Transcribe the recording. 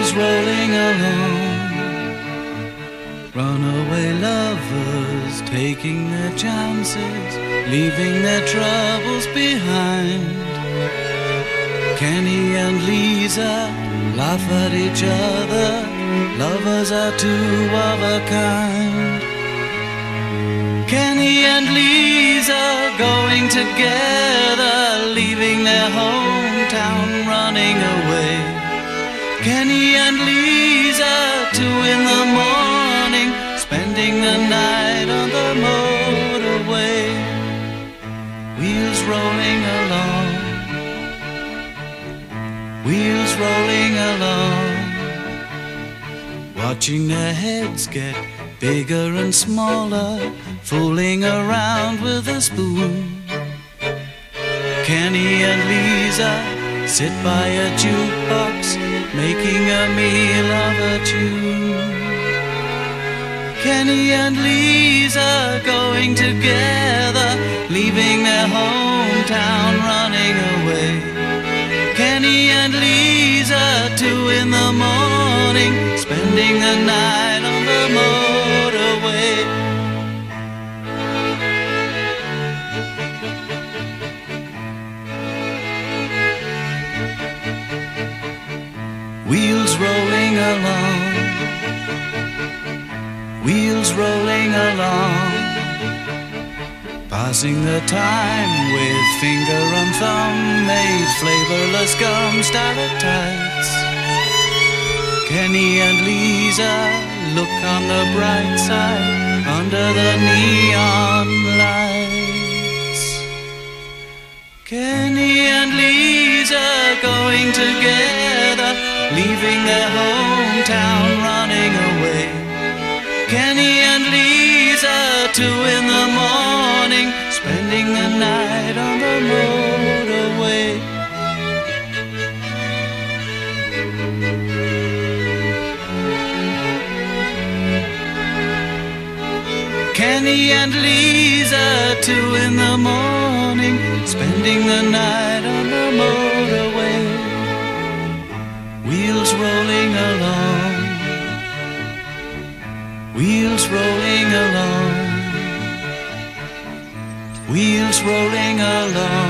wheels rolling along. Runaway lovers taking their chances, leaving their troubles behind. Kenny and Lisa laugh at each other, lovers are two of a kind. Kenny and Lisa going together, leaving their hometown, running away. Kenny and Lisa, 2 in the morning, spending the night on the motorway. Wheels rolling along, wheels rolling along, watching their heads get bigger and smaller, fooling around with a spoon. Kenny and Lisa sit by a jukebox, making a meal of a tune. Kenny and Lisa going together, leaving their hometown, running away. Kenny and Lisa, 2 in the morning, spending the night on the motorway. Wheels rolling along, wheels rolling along, passing the time with finger and thumb, made flavorless gum stalactites. Kenny and Lisa look on the bright side under the neon lights. Kenny and Lisa going together, leaving their hometown, running away. Kenny and Lisa, 2 in the morning, spending the night on the motorway. Kenny and Lisa, 2 in the morning, spending the night on the motorway. Wheels rolling along, wheels rolling along, wheels rolling along.